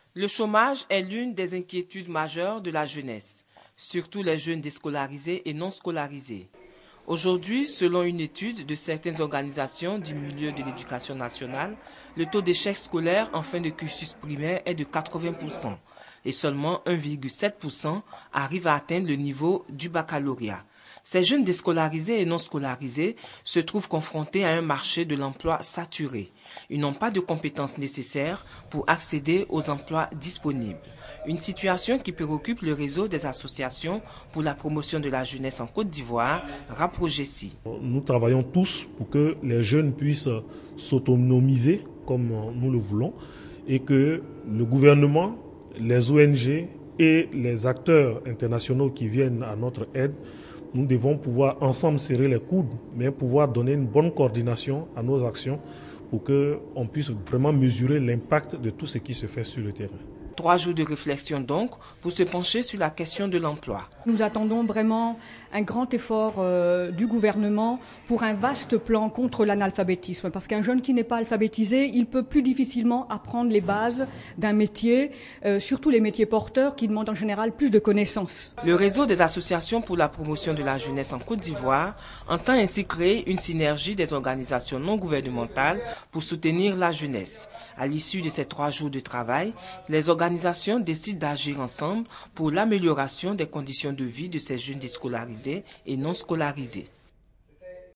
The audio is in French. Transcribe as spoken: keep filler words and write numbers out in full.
Le chômage est l'une des inquiétudes majeures de la jeunesse, surtout les jeunes déscolarisés et non scolarisés. Aujourd'hui, selon une étude de certaines organisations du milieu de l'éducation nationale, le taux d'échec scolaire en fin de cursus primaire est de quatre-vingts pour cent et seulement un virgule sept pour cent arrivent à atteindre le niveau du baccalauréat. Ces jeunes déscolarisés et non scolarisés se trouvent confrontés à un marché de l'emploi saturé. Ils n'ont pas de compétences nécessaires pour accéder aux emplois disponibles. Une situation qui préoccupe le réseau des associations pour la promotion de la jeunesse en Côte d'Ivoire, RAPROGESI. Nous travaillons tous pour que les jeunes puissent s'autonomiser comme nous le voulons et que le gouvernement, les O N G et les acteurs internationaux qui viennent à notre aide, nous devons pouvoir ensemble serrer les coudes, mais pouvoir donner une bonne coordination à nos actions pour qu'on puisse vraiment mesurer l'impact de tout ce qui se fait sur le terrain. Trois jours de réflexion donc pour se pencher sur la question de l'emploi. Nous attendons vraiment un grand effort euh, du gouvernement pour un vaste plan contre l'analphabétisme. Parce qu'un jeune qui n'est pas alphabétisé, il peut plus difficilement apprendre les bases d'un métier, euh, surtout les métiers porteurs qui demandent en général plus de connaissances. Le réseau des associations pour la promotion de la jeunesse en Côte d'Ivoire entend ainsi créer une synergie des organisations non gouvernementales pour soutenir la jeunesse. À l'issue de ces trois jours de travail, les organisations décident d'agir ensemble pour l'amélioration des conditions de vie de ces jeunes déscolarisés et non scolarisés.